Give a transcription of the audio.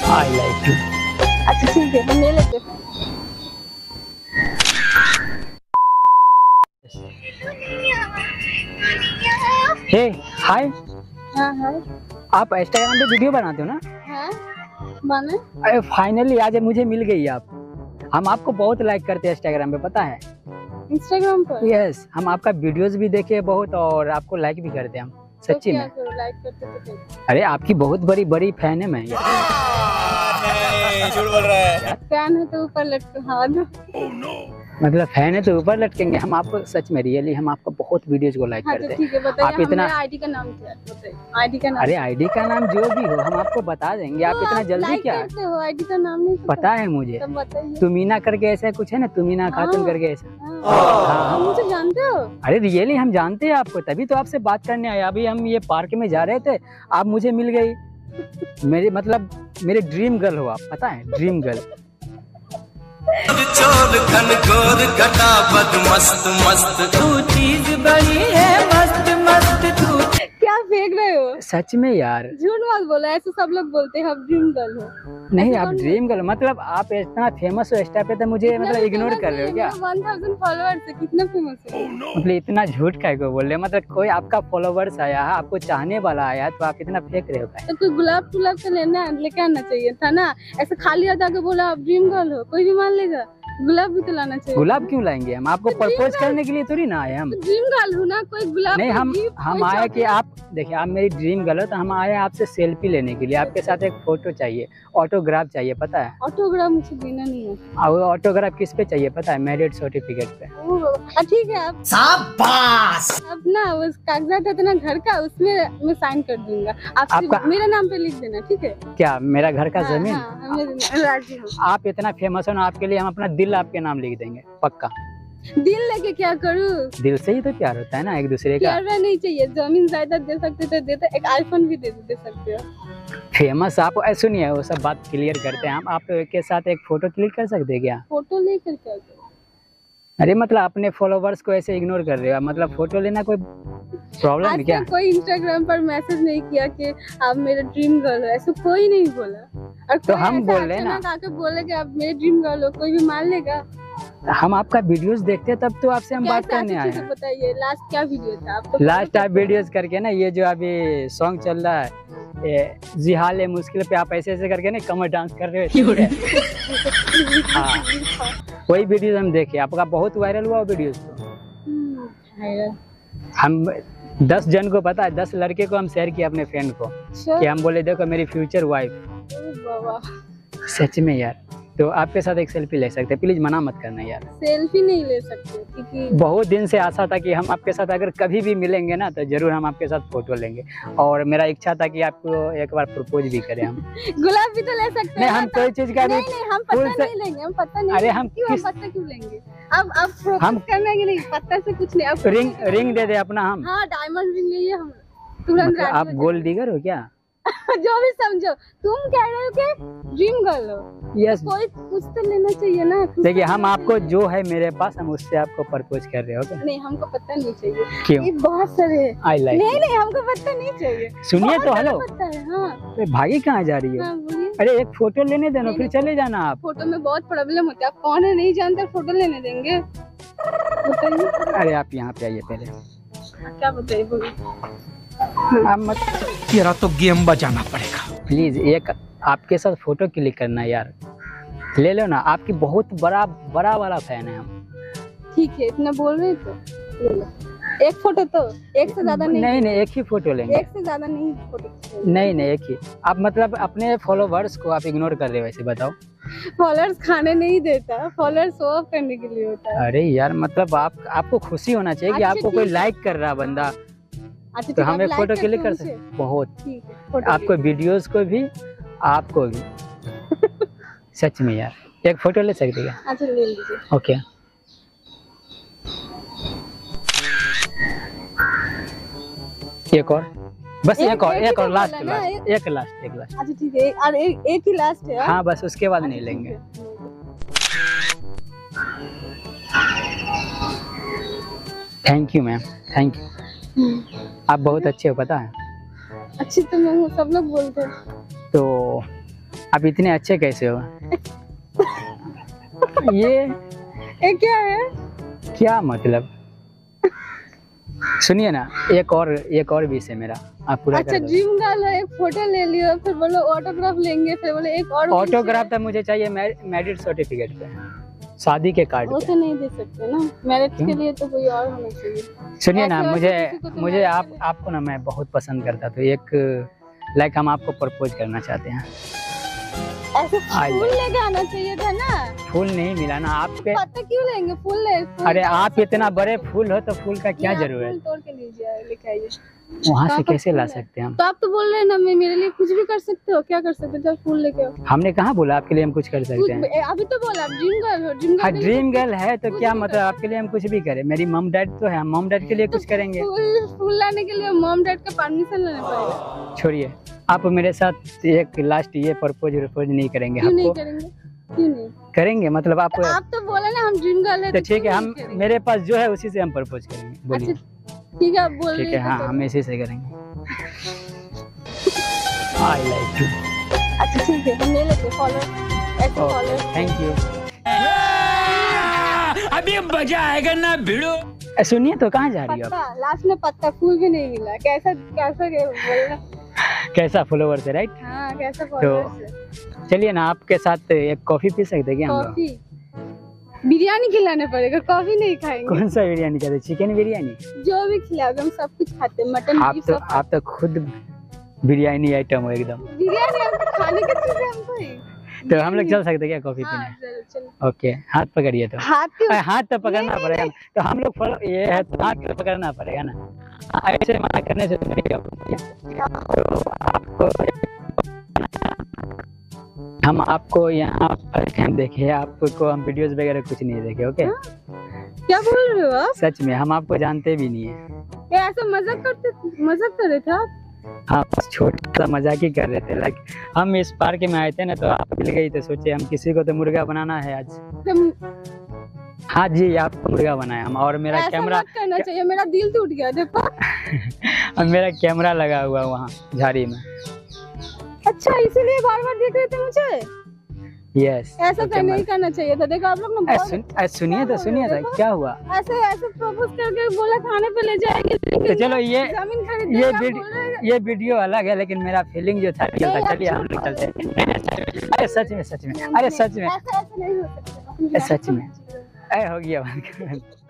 I like you. अच्छा ठीक है, हम ले लेते। हे हाय, हाँ हाय। आप इंस्टाग्राम पे वीडियो बनाते हो ना? हाँ माने? अरे फाइनली आज मुझे मिल गई आप। हम आपको बहुत लाइक करते हैं इंस्टाग्राम पे, पता है? इंस्टाग्राम पर? यस, हम आपका वीडियोस भी देखे बहुत और आपको लाइक भी करते हैं हम, सच्ची में। लाइक करते तो अरे आपकी बहुत बड़ी बड़ी फैन है मैं यार। झूठ बोल रहा है। फैन है तो ऊपर लटके हाथ। मतलब फैन है तो ऊपर लटकेंगे हम आपको, सच में रियली हम आपका बहुत वीडियोस को लाइक हाँ करते तो ठीक है, हैं। बताइए आप इतना आईडी का नाम क्या है? बताइए आईडी का नाम। अरे आईडी का नाम जो भी हो हम आपको बता देंगे, आप इतना जल्दी लाइक क्या? करते हो, आईडी का नाम नहीं पता है मुझे, तब बताइए। तुमीना करके ऐसा कुछ है ना, तुमीना खातून हाँ। करके ऐसा। हाँ, हम मुझे जानते हो? अरे रियली हम जानते हैं आपको, तभी तो आपसे बात करने आए। अभी हम ये पार्क में जा रहे थे, आप मुझे मिल गई। मेरे मतलब मेरे ड्रीम गर्ल हो आप, पता है? Dream girl. चोर खन गोर घटा बद मस्त मस्त तू चीज बड़ी है मस्त मस्त तू। क्या फेंक रहे हो? सच में यार, झूठ मत बोलो, ऐसे सब लोग बोलते हैं आप ड्रीम गर्ल हो। नहीं आप ड्रीम गर्ल मतलब आप इतना फेमस हो इंस्टा पे तो मुझे मतलब इग्नोर कर रहे हो क्या? 1000 फॉलोअर्स है, कितना फेमस है? मतलब इतना झूठ काहे को बोल रहे हो? मतलब कोई आपका फॉलोवर्स आया है, आपको चाहने वाला आया है, तो आप इतना फेंक रहे हो काहे? तो कोई गुलाब गुलाब से लेके आना चाहिए था ना। ऐसे खाली हाथ आके बोला आप ड्रीम गर्ल हो, कोई भी मान लेगा। गुलाब भी तो लाना चाहिए। गुलाब क्यों लाएंगे हम? आपको प्रपोज करने के लिए थोड़ी ना आए हम। ड्रीम गर्ल हो ना, कोई गुलाब नहीं हम कोई आए कि chocolate। आप देखिए, आप मेरी ड्रीम गर्ल हो तो हम आए आपसे सेल्फी लेने के लिए। आपके साथ एक फोटो चाहिए, ऑटोग्राफ चाहिए, पता है? ऑटोग्राफ मुझे देना नहीं है। और ऑटोग्राफ किस पे चाहिए पता है? मैरिज सर्टिफिकेट पे। ठीक है, आप शाबाश। अब ना उस कागजात है ना घर का, उसमें मैं साइन कर दूंगा। आप सिर्फ आपका- मेरा नाम पे लिख देना, ठीक है? क्या मेरा घर का हाँ, जमीन? हाँ, मैं राजी हूँ। आप इतना फेमस हो ना, आपके लिए हम अपना दिल आपके नाम लिख देंगे, पक्का। दिल लेके क्या करूँ? दिल से ही तो प्यार होता है ना एक दूसरे का। प्यार नहीं चाहिए, जमीन जायदाद दे सकते तो देते, एक आईफोन भी दे सकते हो। फेमस आप सुनिए, वो सब बात क्लियर करते हैं हम। आप के साथ एक फोटो क्लिक कर सकते हैं क्या? फोटो लेकर क्या करूँ? अरे मतलब अपने फॉलोवर्स को ऐसे इग्नोर कर रहे हो, मतलब फोटो लेना कोई प्रॉब्लम है आज क्या? तक कोई इंस्टाग्राम पर मैसेज नहीं किया कि आप मेरे ड्रीम गर्ल हो, ऐसा कोई नहीं बोला। और तो कोई हम ऐसा बोल रहे हैं ना। अचानक आके बोले कि आप मेरे ड्रीम गर्ल हो, कोई भी मान लेगा? हम आपका वीडियोस देखते हैं तब तो आपसे हम बात कैसा करने आए चीज़ हैं। बताइए, लास्ट क्या वीडियो था आपको? लास्ट आप वीडियोस करके ना, ये जो अभी सॉन्ग चल रहा है, ये जिहाल है मुश्किल पे, आप ऐसे ऐसे करके ना कमर डांस कर रहे हो। हाँ, वही वीडियोस हम देखे, आपका बहुत वायरल हुआ वो वीडियोस। हम 10 जन को पता है, 10 लड़के को हम शेयर किया अपने फ्रेंड को कि हम बोले देखो मेरी फ्यूचर वाइफ। सच में यार, तो आपके साथ एक सेल्फी ले सकते हैं, प्लीज मना मत करना यार। सेल्फी नहीं ले सकते क्योंकि बहुत दिन से आशा था कि हम आपके साथ अगर कभी भी मिलेंगे ना तो जरूर हम आपके साथ फोटो लेंगे, और मेरा इच्छा था कि आपको एक बार प्रपोज भी करें हम। गुलाब भी तो ले सकते नहीं हैं। हम कोई चीज का भी नहीं हम पत्ता फूल से- नहीं लेंगे, हम पत्ता नहीं अरे लेंगे। हम क्यों किस- पत्ता क्यों लेंगे? अब प्रपोज करना है कि नहीं? पत्ता से कुछ नहीं। अब रिंग दे दे अपना हम। हाँ डायमंड रिंग लिए हम तुरंत मतलब राजी आप हो गोल्ड डिगर हो क्या? जाओ। जो भी समझो, तुम कह रहे हो कि ड्रीम गर्ल हो, यस। कोई कुछ तो लेना चाहिए ना। कुछ देखिए तो हम लेना आपको चाहिए। जो है मेरे पास, हम उससे आपको प्रपोज कर रहे हो क्या? नहीं हमको पत्ता नहीं चाहिए। क्यों? ये बहुत सारे है। I like. नहीं हमको पत्ता नहीं चाहिए। सुनिए बहुत तो, सारा हेलो। पत्ता है। हाँ अरे भागी कहाँ जा रही हो? हाँ बोलिए। अरे एक फोटो लेने देना, नहीं, फिर नहीं। चले जाना आप। फोटो में बहुत प्रॉब्लम होता है, आप कौन है नहीं जानते, फोटो लेने देंगे? बताइए अरे आप यहाँ पे आइए पहले। क्या बताइए, बोलिए। आप मत, तेरा तो गेम बजाना पड़ेगा। प्लीज एक आपके साथ फोटो क्लिक करना है यार, ले लो ना। आपकी बहुत बड़ा वाला फैन है हम। ठीक है, इतना बोल रहे तो ले लो। एक फोटो तो, एक से ज्यादा नहीं। नहीं एक ही फोटो लेंगे। एक से ज्यादा नहीं फोटो। नहीं एक ही। आप मतलब अपने फॉलोवर्स को आप इग्नोर कर रहे हो, ऐसे बताओ। फॉलोअर्स खाने नहीं देता, फॉलोअर्स शो ऑफ करने के लिए होता है। अरे यार मतलब आपको खुशी होना चाहिए कि अच्छा, आपको कोई ठीक है। लाइक कर रहा बंदा, अच्छा तो ठीक है, हम आप एक like फोटो करते क्लिक हो कर मुझे? सकते। बहुत ठीक है, फोटो आपको वीडियोस को भी, आपको भी। सच में यार एक फोटो ले सकते क्या? अच्छा ले लीजिए। ओके एक और, बस एक और ही तो लास्ट बोला ना, एक लास्ट। अच्छा ठीक है, और एक ही लास्ट है। हाँ बस उसके बाद नहीं लेंगे। Thank you ma'am, thank you. आप बहुत अच्छे हो, पता है। अच्छी तो मैं हूँ, सब लोग बोलते हैं। तो आप इतने अच्छे कैसे हो? ये क्या है? क्या मतलब? सुनिए ना, एक और विश है मेरा, आप पूरा अच्छा कर दो। ड्रीम गर्ल है, एक फोटो ले लियो, फिर बोलो ऑटोग्राफ लेंगे, फिर बोले एक और ऑटोग्राफ तो मुझे चाहिए मैरिज सर्टिफिकेट पे, शादी के कार्ड वो पे। तो नहीं दे सकते ना, मैरिज क्यों? के लिए तो कोई और होना चाहिए। सुनिए ना, ऐसे मुझे किसी को तो मुझे marriage आप आपको ना मैं बहुत पसंद करता, तो एक लाइक हम आपको प्रपोज करना चाहते हैं। ऐसे I फूल like- लेके आना चाहिए था ना। फूल नहीं मिला ना आपके? पत्ता क्यों लेंगे, फूल ले फूल अरे आप इतना बड़े फूल हो तो फूल का क्या ये आप जरूरत? फूल तोड़ के लीजिए, लेके आइए। वहाँ से कहाँ पर कैसे ला फूल है? सकते हैं हम? तो आप तो बोल रहे हैं ना, मैं मेरे लिए कुछ भी कर सकते हो, क्या कर सकते हो? तो फूल लेके आओ। हमने कहाँ बोला आपके लिए हम कुछ कर सकते हैं? अभी तो बोला आप ड्रीम गर्ल हो, ड्रीम हाँ गर्ल ड्रीम गर्ल है तो कुछ क्या भी मतलब आपके लिए हम कुछ भी करें? मेरी मम डैड तो है, हम मम डैड के लिए कुछ करेंगे। फूल लाने के लिए मॉम डैड का परमिशन लेना पड़ेगा। छोड़िए, आप मेरे साथ एक लास्ट ये प्रपोज नहीं करेंगे? क्यों नहीं आपको करेंगे? क्यों नहीं? करेंगे मतलब आप आप तो बोले ना हम ड्रीम गर्ल है, तो ठीक है, क्यों हम नहीं करेंगे? मेरे पास जो है उसी से हम प्रपोज करेंगे। बोलिए। अच्छा ठीक है, आप बोल ठीक रहे है, हाँ हम इसी से करेंगे। I like you. अच्छा ठीक है, हम ले लेते फॉलो, ऐसे फॉलो। Thank you. अभी मजा आएगा ना भिड़ो। सुनिए तो, कहाँ जा रही हो आप? पत्ता लास्ट में, पत्ता फूल भी नहीं मिला। कैसा कैसा बोलना? कैसा फॉलोवर से, राइट? हाँ कैसा फॉलो? चलिए ना, आपके साथ एक कॉफी पी सकते हैं क्या हम लोग? कॉफी बिरयानी खिलाना पड़ेगा, कॉफी नहीं खाएंगे। कौन सा बिरयानी कहते? चिकन बिरयानी? जो भी खिलाओगे हम सब कुछ खाते हैं, मटन आप बीफ तो सब। आप तो खुद बिरयानी आइटम हो एकदम। बिरयानी हमको खाने की चीज है, हमको ही। तो हम लोग चल सकते हैं क्या कॉफी हाँ पीने? चलो चलो। ओके, हाथ पकड़िए तो। हाथ क्यों? हाथ तो पकड़ना पड़ेगा ना। तो हम लोग ये है तो हाथ तो पकड़ना पड़ेगा ना, ऐसे मना करने से तो नहीं होगा। तो हम आपको यहाँ पर हम देखे, आपको हम वीडियोस वगैरह कुछ नहीं देखे। ओके, क्या बोल रहे हो आप? सच में हम आपको जानते भी नहीं है। ये ऐसा मजाक कर रहे थे आप? हाँ बस छोटा सा मजाक ही कर रहे थे। लाइक हम इस पार्क में आए थे ना, तो आप मिल गई तो सोचे हम किसी को तो मुर्गा बनाना है आज। हाँ जी, आपको मुर्गा बनाया हम। और मेरा ऐसा कैमरा मत करना चाहिए, मेरा दिल टूट गया देखो। और मेरा कैमरा लगा हुआ वहाँ झाड़ी में। अच्छा इसीलिए बार बार देख रहे थे मुझे? यस, ऐसा तो नहीं करना चाहिए था। देखो आप लोग ना बहुत सुनिए तो क्या हुआ? ऐसे प्रपोज करके बोला खाने पे ले जाएंगे, तो चलो जमीन खरीद ये वीडियो अलग है, लेकिन मेरा फीलिंग जो था रियल था। चलिए हम लोग चलते हैं। अरे सच में, अरे सच में, ऐसा नहीं हो सकता। सच में। अरे हो गया।